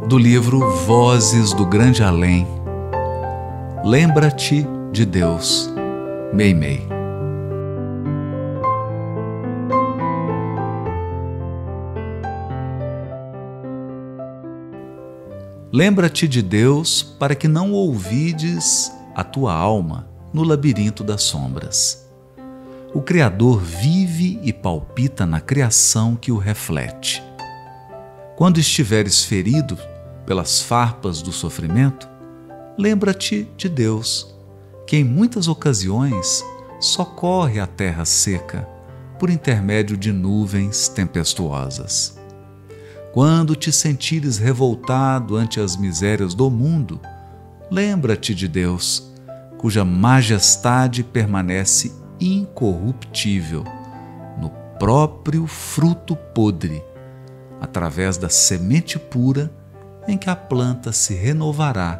Do livro Vozes do Grande Além. Lembra-te de Deus, Meimei. Lembra-te de Deus para que não ouvides a tua alma no labirinto das sombras. O Criador vive e palpita na criação que o reflete. Quando estiveres ferido pelas farpas do sofrimento, lembra-te de Deus, que em muitas ocasiões socorre a terra seca por intermédio de nuvens tempestuosas. Quando te sentires revoltado ante as misérias do mundo, lembra-te de Deus, cuja majestade permanece incorruptível no próprio fruto podre, através da semente pura em que a planta se renovará,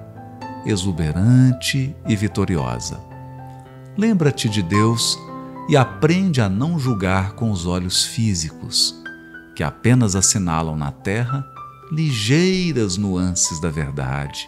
exuberante e vitoriosa. Lembra-te de Deus e aprende a não julgar com os olhos físicos, que apenas assinalam na terra ligeiras nuances da verdade.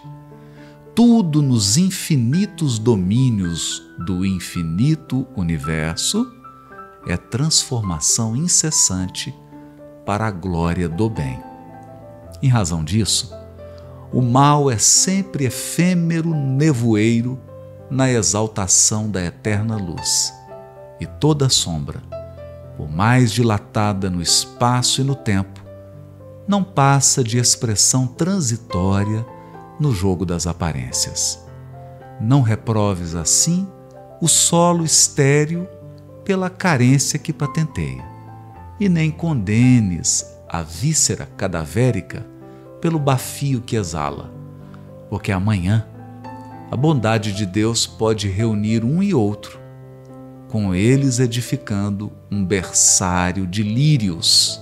Tudo nos infinitos domínios do infinito universo é transformação incessante para a glória do bem. Em razão disso, o mal é sempre efêmero nevoeiro na exaltação da eterna luz, e toda sombra, por mais dilatada no espaço e no tempo, não passa de expressão transitória no jogo das aparências. Não reproves assim o solo estéril pela carência que patenteia, e nem condenes a víscera cadavérica pelo bafio que exala, porque amanhã a bondade de Deus pode reunir um e outro, com eles edificando um berçário de lírios.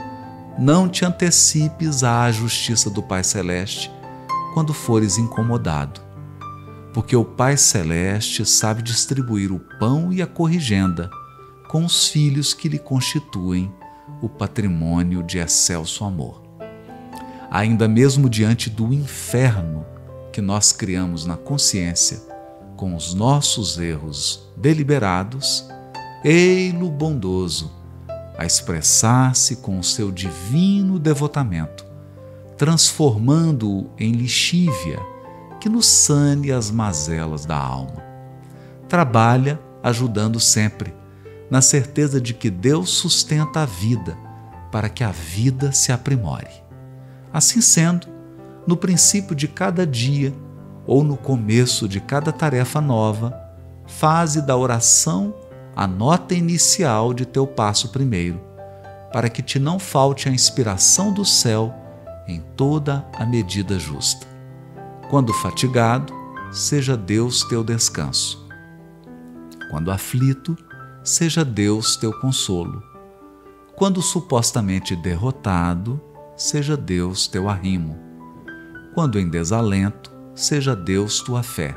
Não te antecipes à justiça do Pai Celeste quando fores incomodado, porque o Pai Celeste sabe distribuir o pão e a corrigenda com os filhos que lhe constituem o patrimônio de excelso amor. Ainda mesmo diante do inferno que nós criamos na consciência com os nossos erros deliberados, ei-lo bondoso a expressar-se com o seu divino devotamento, transformando-o em lixívia que nos sane as mazelas da alma. Trabalha ajudando sempre, na certeza de que Deus sustenta a vida para que a vida se aprimore. Assim sendo, no princípio de cada dia ou no começo de cada tarefa nova, faze da oração a nota inicial de teu passo primeiro, para que te não falte a inspiração do céu em toda a medida justa. Quando fatigado, seja Deus teu descanso. Quando aflito, seja Deus teu consolo. Quando supostamente derrotado, seja Deus teu arrimo. Quando em desalento, seja Deus tua fé.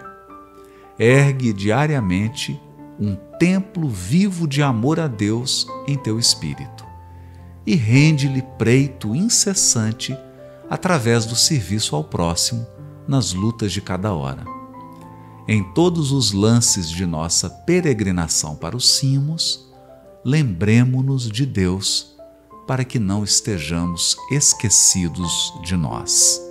Ergue diariamente um templo vivo de amor a Deus em teu espírito e rende-lhe preito incessante através do serviço ao próximo nas lutas de cada hora. Em todos os lances de nossa peregrinação para os cimos, lembremo-nos de Deus para que não estejamos esquecidos de nós.